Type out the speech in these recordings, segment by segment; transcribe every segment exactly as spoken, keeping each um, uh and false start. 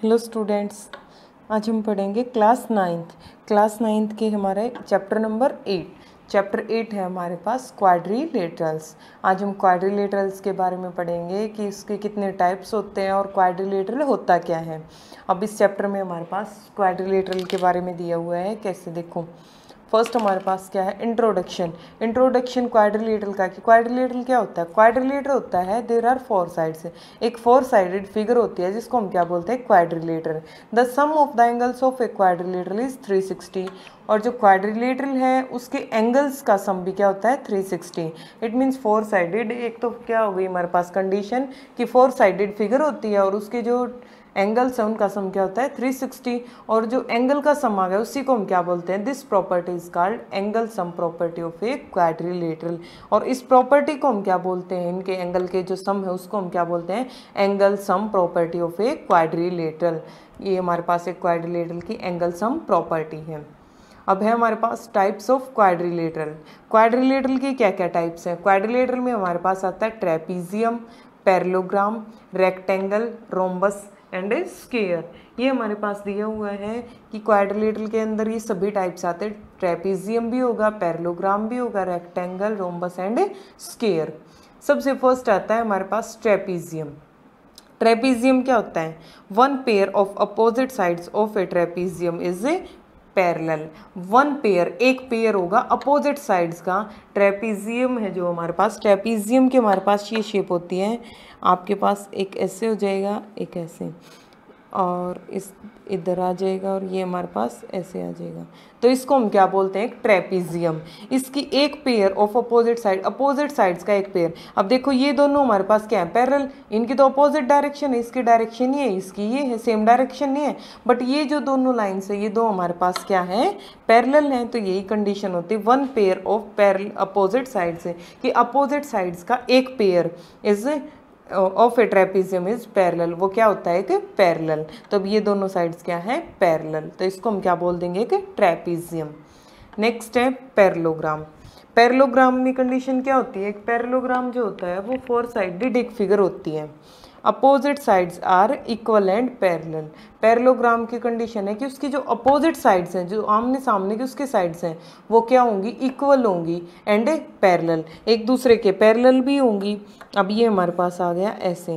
Hello students, आज हम पढ़ेंगे क्लास नाइन्थ क्लास नाइन्थ के हमारे chapter number eight chapter eight है हमारे पास क्वाड्रिलेटरल्स। आज हम क्वाड्रिलेटरल्स के बारे में पढ़ेंगे कि इसके कितने टाइप्स होते हैं और क्वाड्रिलेटरल होता क्या है। अब इस चैप्टर में हमारे पास क्वाड्रिलेटरल के बारे में दिया हुआ है। कैसे देखो, फर्स्ट हमारे पास क्या है, इंट्रोडक्शन। इंट्रोडक्शन क्वाड्रिलेटरल का कि क्वाड्रिलेटरल क्या होता है। क्वाड्रिलेटर होता है देयर आर फोर साइड्स, एक फोर साइडेड फिगर होती है जिसको हम क्या बोलते हैं, quadrilateral. The sum of the angles of a quadrilateral is three sixty. और जो क्वाड्रिलेटरल है उसके एंगल्स का सम भी क्या होता है, three sixty. It means four sided. एक तो क्या हो गई हमारे पास कंडीशन कि फोर साइडेड फिगर होती है और उसके जो एंगल्स है उनका सम क्या होता है, थ्री सिक्सटी। और जो एंगल का सम आ गया उसी को हम क्या बोलते हैं, this property is called angle sum property of a quadrilateral. और इस प्रॉपर्टी को हम क्या बोलते हैं, इनके एंगल के जो सम है उसको हम क्या बोलते हैं, angle sum property of a quadrilateral. ये हमारे पास एक क्वाड्रिलेटरल की एंगल सम प्रॉपर्टी है। अब है हमारे पास टाइप्स ऑफ क्वाड्रिलेटरल। क्वाड्रिलेटरल की क्या क्या टाइप्स हैं। क्वाड्रिलेटरल में हमारे पास आता है trapezium, parallelogram, rectangle, rhombus and square. ये हमारे पास दिया हुआ है कि क्वाड्रिलेटरल के अंदर ये सभी टाइप्स आते हैं। ट्रेपीजियम भी होगा, पैरेललोग्राम भी होगा, रेक्टेंगल, रोम्बस एंड स्क्वायर। सबसे फर्स्ट आता है हमारे पास ट्रेपीजियम। ट्रेपीजियम क्या होता है, one pair of opposite sides of a trapezium is a parallel. One pair, एक पेयर होगा अपोजिट साइड्स का। ट्रेपीजियम है जो हमारे पास, ट्रेपीजियम के हमारे पास ये शेप होती है। आपके पास एक ऐसे हो जाएगा, एक ऐसे, और इस इधर आ जाएगा, और ये हमारे पास ऐसे आ जाएगा। तो इसको हम क्या बोलते हैं, एक ट्रेपीजियम। इसकी एक pair of opposite side, opposite sides का एक पेयर। अब देखो ये दोनों हमारे पास क्या है, पैरेलल। इनकी तो अपोजिट डायरेक्शन है, इसकी डायरेक्शन ये है, इसकी ये है, सेम डायरेक्शन नहीं है। बट ये जो दोनों लाइन्स है ये दो हमारे पास क्या है, पैरेलल हैं। तो यही कंडीशन होती है one pair of parallel opposite sides है कि अपोजिट साइड्स का एक pair is of a trapezium is parallel. वो क्या होता है, एक पैरेलल। तो अब ये दोनों साइड्स क्या है, पैरेलल। तो इसको हम क्या बोल देंगे, एक ट्रेपीजियम। नेक्स्ट है पैरेललोग्राम। पैरेललोग्राम में कंडीशन क्या होती है, एक पैरेललोग्राम जो होता है वो फोर साइडेड एक फिगर होती है। Opposite sides are equal and parallel. Parallelogram की कंडीशन है कि उसकी जो अपोजिट साइड्स हैं, जो आमने सामने की उसके साइड्स हैं, वो क्या होंगी, इक्वल होंगी एंड पैरेलल, एक दूसरे के पैरेलल भी होंगी। अब ये हमारे पास आ गया ऐसे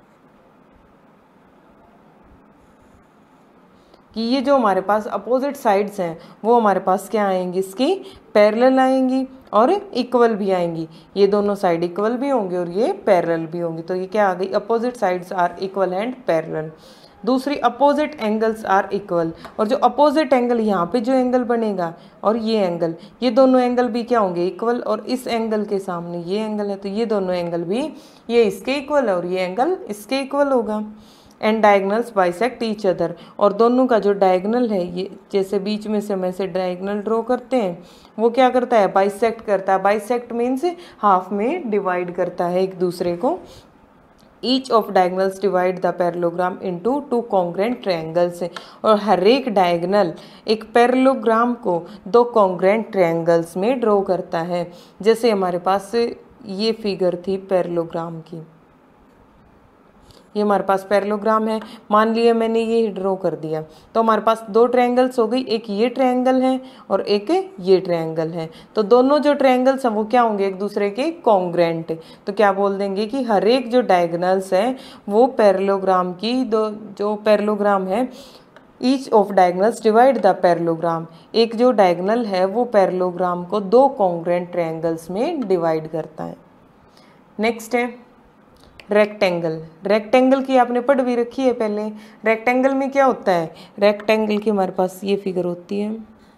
कि ये जो हमारे पास अपोजिट साइड्स हैं वो हमारे पास क्या आएंगी, इसकी पैरेलल आएंगी और इक्वल भी आएंगी। ये दोनों साइड इक्वल भी होंगे और ये पैरेलल भी होंगी। तो ये क्या आ गई, opposite sides are equal and parallel. दूसरी, अपोजिट एंगल्स आर इक्वल। और जो अपोजिट एंगल, यहाँ पे जो एंगल बनेगा और ये एंगल, ये दोनों एंगल भी क्या होंगे, इक्वल। और इस एंगल के सामने ये एंगल है तो ये दोनों एंगल भी, ये इसके इक्वल है और ये एंगल इसके इक्वल होगा। And diagonals bisect each other. और दोनों का जो डायगनल है, ये जैसे बीच में से हम ऐसे डायगनल ड्रॉ करते हैं, वो क्या करता है, बाइसेक्ट करता है। बाइसेक्ट मीन्स हाफ में डिवाइड करता है एक दूसरे को। Each of diagonals divide the parallelogram into two congruent triangles. और हर एक डायगनल एक पैरेललोग्राम को दो कॉन्ग्रेंट ट्रायंगल्स में ड्रॉ करता है। जैसे हमारे पास ये फिगर थी पैरेललोग्राम की, ये हमारे पास पैरेललोग्राम है। मान लिया मैंने ये ड्रॉ कर दिया, तो हमारे पास दो ट्रायंगल्स हो गई, एक ये ट्रायंगल है और एक ये ट्रायंगल है। तो दोनों जो ट्रायंगल्स हैं वो क्या होंगे, एक दूसरे के कॉन्ग्रेंट। तो क्या बोल देंगे कि हर एक जो डायगनल्स हैं वो पैरेललोग्राम की दो, जो पैरेललोग्राम है, each of diagonals divide the parallelogram. एक जो डायगनल है वो पैरेललोग्राम को दो कॉन्ग्रेंट ट्रायंगल्स में डिवाइड करता है। नेक्स्ट है रेक्टेंगल। रेक्टेंगल की आपने पढ़ भी रखी है पहले। रेक्टेंगल में क्या होता है, रेक्टेंगल की हमारे पास ये फिगर होती है,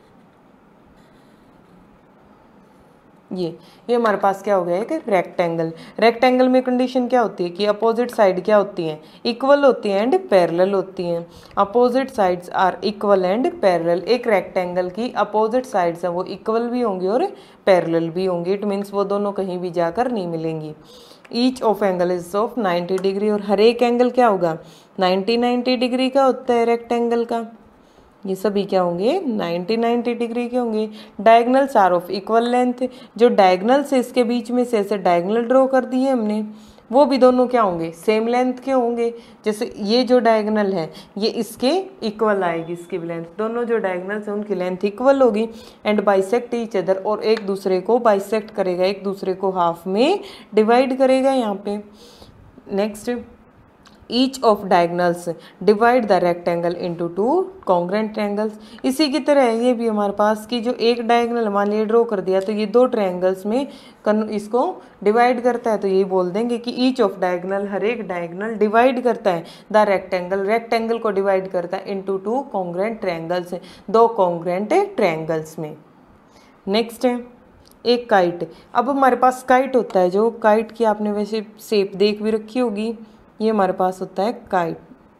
ये ये हमारे पास क्या हो गया, एक रेक्टेंगल। रेक्टेंगल में कंडीशन क्या होती है कि अपोजिट साइड क्या होती हैं, इक्वल होती हैं एंड पैरेलल होती हैं। Opposite sides are equal and parallel. एक रेक्टेंगल की अपोजिट साइड्स हैं वो इक्वल भी होंगी और पैरेलल भी होंगी। इट मीन्स वो दोनों कहीं भी जाकर नहीं मिलेंगी। Each of angle is of ninety degree. और हर एक एंगल क्या होगा, नाइन्टी नाइन्टी डिग्री का होता है रेक्टेंगल का। ये सभी क्या होंगे, नाइन्टी नाइन्टी डिग्री के होंगे। Diagonals are of equal length. जो डायगनल्स है इसके बीच में से ऐसे डायगनल ड्रॉ कर दिए हमने, वो भी दोनों क्या होंगे, सेम लेंथ के होंगे। जैसे ये जो डायगोनल है ये इसके इक्वल आएगी, इसकी भी लेंथ, दोनों जो डायगोनल्स हैं उनकी लेंथ इक्वल होगी। एंड बाइसेक्ट ईच अदर, और एक दूसरे को बाइसेक्ट करेगा, एक दूसरे को हाफ में डिवाइड करेगा यहाँ पे। Next, each of diagonals divide the rectangle into two congruent triangles. इसी की तरह ये भी हमारे पास की जो एक डायगनल मान लिया ड्रॉ कर दिया तो ये दो ट्रायंगल्स में इसको डिवाइड करता है, तो यही बोल देंगे कि ईच ऑफ डायगनल, हर एक डायगनल डिवाइड करता है द रेक्टेंगल, रेक्टेंगल को डिवाइड करता है इनटू टू कॉन्ग्रेंट ट्रायंगल्स, दो कॉन्ग्रेंट ट्रायंगल्स में। नेक्स्ट है एक काइट। अब हमारे पास काइट होता है, जो काइट की आपने वैसे शेप देख भी रखी होगी, ये हमारे पास होता है काइट।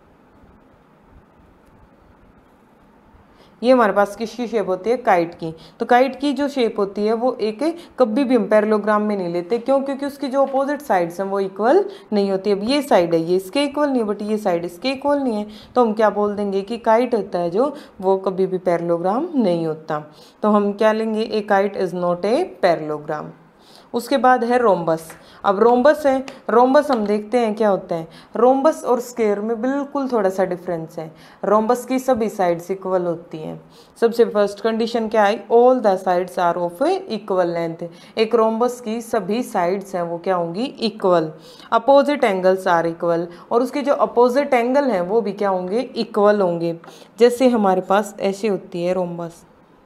ये हमारे पास किसकी शेप होती है, काइट की। तो काइट की जो शेप होती है वो एक, कभी भी हम पैरेललोग्राम में नहीं लेते, क्यों? क्योंकि उसकी जो अपोजिट साइड्स हैं वो इक्वल नहीं होती। अब ये साइड है ये इसके इक्वल नहीं है, बट ये साइड इसके इक्वल नहीं है, तो हम क्या बोल देंगे कि काइट होता है जो, वो कभी भी पैरेललोग्राम नहीं होता। तो हम क्या लेंगे, a kite is not a parallelogram. उसके बाद है रोम्बस। अब रोम्बस है, रोम्बस हम देखते हैं क्या होता है। रोम्बस और स्क्वायर में बिल्कुल थोड़ा सा डिफरेंस है। रोम्बस की सभी साइड्स इक्वल होती हैं। सबसे फर्स्ट कंडीशन क्या आई, all the sides are of equal length. एक रोम्बस की सभी साइड्स हैं वो क्या होंगी, equal. Opposite angles are equal, और उसके जो अपोजिट एंगल हैं वो भी क्या होंगे, इक्वल होंगे। जैसे हमारे पास ऐसे होती है रोम्बस,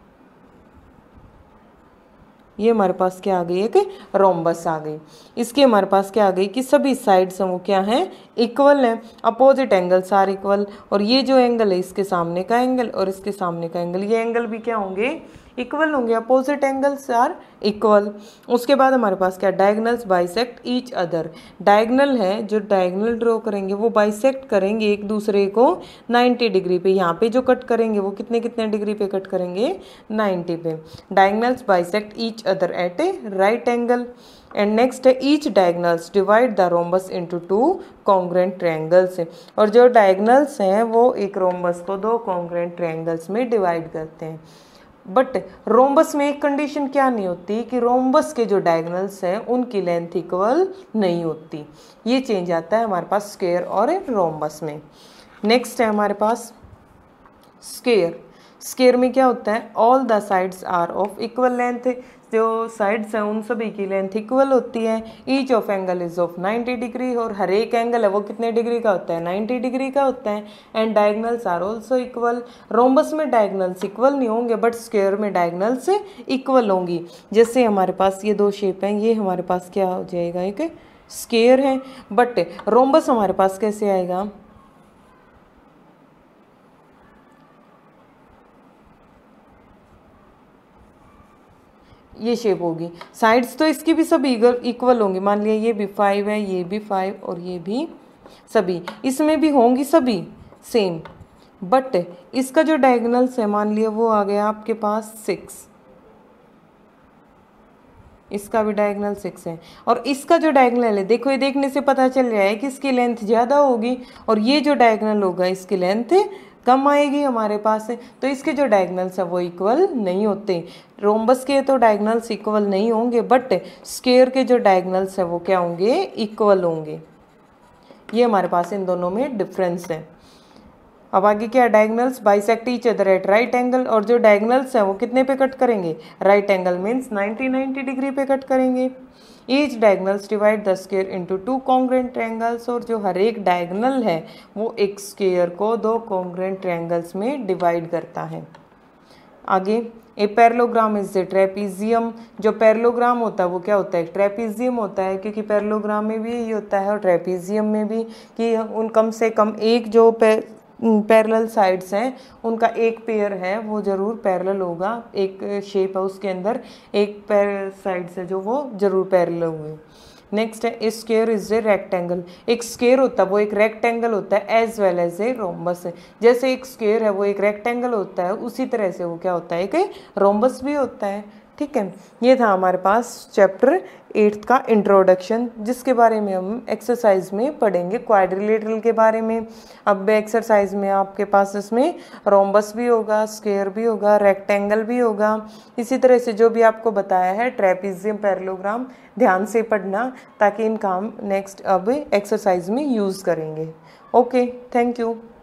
ये हमारे पास क्या आ गई, एक रोम्बस आ गई। इसके हमारे पास क्या आ गई कि सभी साइड्स हैं वो क्या हैं, इक्वल हैं। अपोजिट एंगल्स आर इक्वल, और ये जो एंगल है इसके सामने का एंगल और इसके सामने का एंगल, ये एंगल भी क्या होंगे, इक्वल होंगे। Opposite angles are equal. उसके बाद हमारे पास क्या, diagonals bisect each other. Diagonal है, जो डायगनल ड्रॉ करेंगे वो बाइसेक्ट करेंगे एक दूसरे को नाइन्टी डिग्री पे। यहाँ पे जो कट करेंगे वो कितने कितने डिग्री पे कट करेंगे, नाइन्टी पे। Diagonals bisect each other at a right angle. And next है each diagonals divide the rhombus into two congruent triangles. और जो डायगनल्स हैं वो एक रोम्बस को दो कॉन्ग्रेंट ट्रायंगल्स में डिवाइड करते हैं। बट रोम्बस में एक कंडीशन क्या नहीं होती कि रोम्बस के जो डायगनल्स हैं उनकी लेंथ इक्वल नहीं होती। ये चेंज आता है हमारे पास स्क्वायर और रोम्बस में। नेक्स्ट है हमारे पास स्क्वायर। स्क्वायर में क्या होता है, all the sides are of equal length. जो साइड्स हैं उन सभी की लेंथ इक्वल होती है। Each of angle is of ninety degree, और हर एक एंगल है वो कितने डिग्री का होता है, नाइन्टी डिग्री का होता है। And diagonals are also equal. Rhombus में डायगनल्स इक्वल नहीं होंगे, बट स्क्वायर में डायगनल्स इक्वल होंगी। जैसे हमारे पास ये दो शेप हैं, ये हमारे पास क्या हो जाएगा, एक स्क्वायर है। बट रोम्बस हमारे पास कैसे आएगा, ये शेप होगी। साइड्स तो इसकी भी सभी इक्वल होंगी। मान लिया ये भी फाइव है, ये भी फाइव, और ये भी सभी, इसमें भी होंगी सभी सेम। बट इसका जो डायगोनल्स है मान लिया वो आ गया आपके पास सिक्स, इसका भी डायगोनल सिक्स है। और इसका जो डायगोनल है, देखो ये देखने से पता चल रहा है कि इसकी लेंथ ज़्यादा होगी, और ये जो डायगोनल होगा इसकी लेंथ कम आएगी हमारे पास है। तो इसके जो डायगोनल्स है वो इक्वल नहीं होते। रोम्बस के तो डायगोनल्स इक्वल नहीं होंगे, बट स्क्वायर के जो डायगोनल्स है वो क्या होंगे, इक्वल होंगे। ये हमारे पास इन दोनों में डिफरेंस है। अब आगे क्या, diagonals bisect each other at right angle. और जो डायगोनल्स हैं वो कितने पे कट करेंगे, right angle means ninety ninety degree पे कट करेंगे। Each diagonals divide the square into two congruent triangles. और जो हर एक डायगोनल है वो एक स्क्वायर को दो कॉन्ग्रेंट ट्रायंगल्स में डिवाइड करता है। आगे, a parallelogram is a trapezium. जो पैरेललोग्राम होता है वो क्या होता है, ट्रेपीजियम होता है, क्योंकि पैरेललोग्राम में भी यही होता है और ट्रेपीजियम में भी कि उन कम से कम एक जो पैरेलल साइड्स हैं उनका एक पेयर है वो ज़रूर पैरेलल होगा। एक शेप है उसके अंदर एक पैर साइड्स है जो वो ज़रूर पैरेलल हुए। नेक्स्ट है, a square is a rectangle. एक स्क्वायर होता है वो एक रेक्टेंगल होता है as well as a rhombus. जैसे एक स्क्वायर है वो एक रेक्टेंगल होता है, उसी तरह से वो क्या होता है, एक रोम्बस भी होता है। ठीक है, ये था हमारे पास चैप्टर एट्थ का इंट्रोडक्शन, जिसके बारे में हम एक्सरसाइज में पढ़ेंगे क्वाड्रिलेटरल के बारे में। अब एक्सरसाइज में आपके पास इसमें रोम्बस भी होगा, स्क्वायर भी होगा, रेक्टेंगल भी होगा। इसी तरह से जो भी आपको बताया है ट्रेपीजियम, पैरेललोग्राम, ध्यान से पढ़ना ताकि इनका हम नेक्स्ट अब एक्सरसाइज में यूज़ करेंगे। Okay, thank you.